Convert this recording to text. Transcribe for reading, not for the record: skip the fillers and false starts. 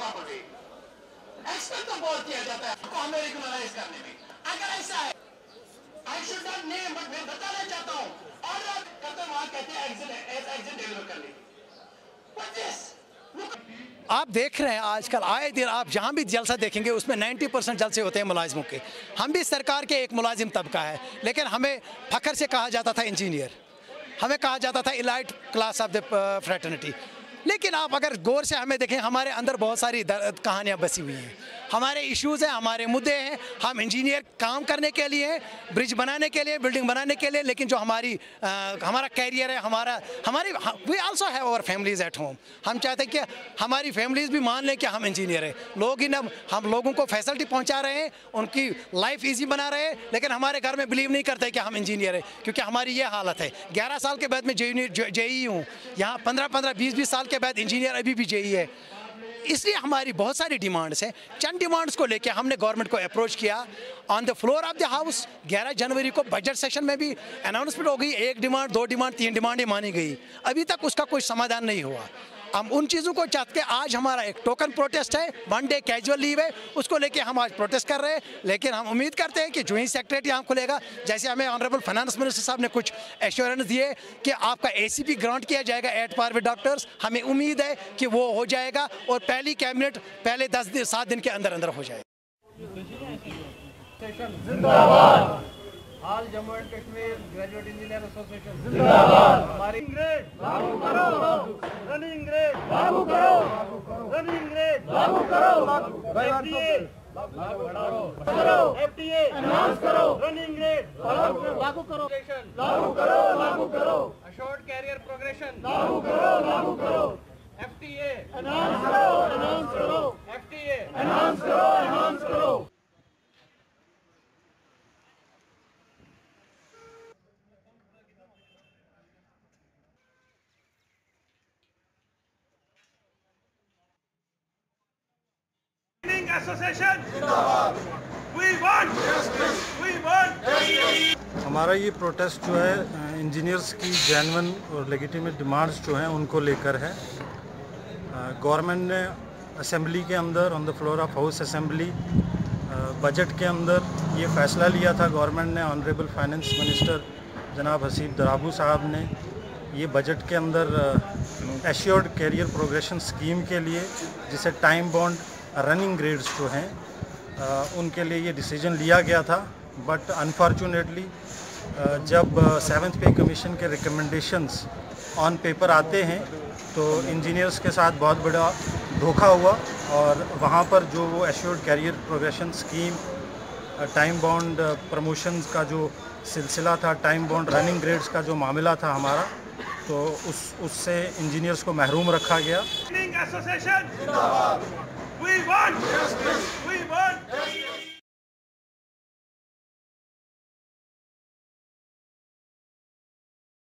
Property expect तो बहुत किया जाता है को हमें रेगुलराइज करने में। अगर ऐसा है, I should not name, but मैं बताना चाहता हूँ ऑर्डर करते वहां कहते हैं एग्जिट डिलीवर करने। आप देख रहे हैं आजकल आए दिन आप जहां भी जलसा देखेंगे उसमें 90% जलसे होते हैं मुलाजिमों के। हम भी सरकार के एक मुलाजिम तबका है, लेकिन हमें फखर से कहा जाता था इंजीनियर, हमें कहा जाता था elite class of the fraternity. लेकिन आप अगर गौर से हमें देखें, हमारे अंदर बहुत सारी कहानियाँ बसी हुई हैं, हमारे इश्यूज़ हैं, हमारे मुद्दे हैं। हम इंजीनियर काम करने के लिए, ब्रिज बनाने के लिए, बिल्डिंग बनाने के लिए, लेकिन जो हमारा कैरियर है, we also have our families at home. हम चाहते हैं कि हमारी फैमिलीज भी मान लें कि हम इंजीनियर हैं। लोग ही हम लोगों को फैसिलिटी पहुंचा रहे हैं, उनकी लाइफ ईजी बना रहे हैं, लेकिन हमारे घर में बिलीव नहीं करते कि हम इंजीनियर हैं, क्योंकि हमारी ये हालत है। 11 साल के बाद मैं जेई हूँ, यहाँ 15-15, 20-20 साल के बाद इंजीनियर अभी भी जेई है। इसलिए हमारी बहुत सारी डिमांड्स हैं। चंद डिमांड्स को लेकर हमने गवर्नमेंट को अप्रोच किया on the floor of the house. 11 जनवरी को बजट सेशन में भी अनाउंसमेंट हो गई, 1 डिमांड, 2 डिमांड, 3 डिमांडें मानी गई। अभी तक उसका कोई समाधान नहीं हुआ। हम उन चीज़ों को चाहते के आज हमारा एक टोकन प्रोटेस्ट है, 1 डे कैजुअल लीव है, उसको लेके हम आज प्रोटेस्ट कर रहे हैं। लेकिन हम उम्मीद करते हैं कि जो ही सेक्रेटरीट यहाँ खुलेगा, जैसे हमें ऑनरेबल फाइनेंस मिनिस्टर साहब ने कुछ एश्योरेंस दिए कि आपका ACP ग्रांट किया जाएगा एट पार विद डॉक्टर्स, हमें उम्मीद है कि वो हो जाएगा और पहली कैबिनेट पहले 7 दिन के अंदर अंदर हो जाएगा। All Jammu and Kashmir graduate engineer association जिंदाबाद। हमारी ग्रेड लागू करो, रनिंग ग्रेड लागू करो, रनिंग ग्रेड लागू करो, FTA लागू करो, FTA एनहांस करो, रनिंग ग्रेड लागू करो, लागू करो, अशोर्ड कैरियर प्रोग्रेशन लागू करो, FTA एनहांस करो, FTA एनहांस करो। Association we want justice, we want justice। हमारा ये प्रोटेस्ट जो है इंजीनियर्स की जेन्युइन और लेजिटिमेट डिमांड्स जो हैं उनको लेकर है। गवर्नमेंट ने असेंबली के अंदर on the floor of house assembly budget के अंदर ये फ़ैसला लिया था। गवर्नमेंट ने ऑनरेबल फाइनेंस मिनिस्टर जनाब हसीब दराबू साहब ने ये बजट के अंदर एश्योर्ड कैरियर प्रोग्रेशन स्कीम के लिए, जिसे टाइम बॉन्ड रनिंग ग्रेड्स जो हैं उनके लिए ये डिसीजन लिया गया था। बट अनफॉर्चुनेटली जब 7th पे कमीशन के रिकमेंडेशंस ऑन पेपर आते हैं तो इंजीनियर्स के साथ बहुत बड़ा धोखा हुआ और वहाँ पर जो वो assured career progression scheme, time bond promotions का जो सिलसिला था, टाइम बॉन्ड रनिंग ग्रेड्स का जो मामला था हमारा, तो उससे इंजीनियर्स को महरूम रखा गया। We want justice, we want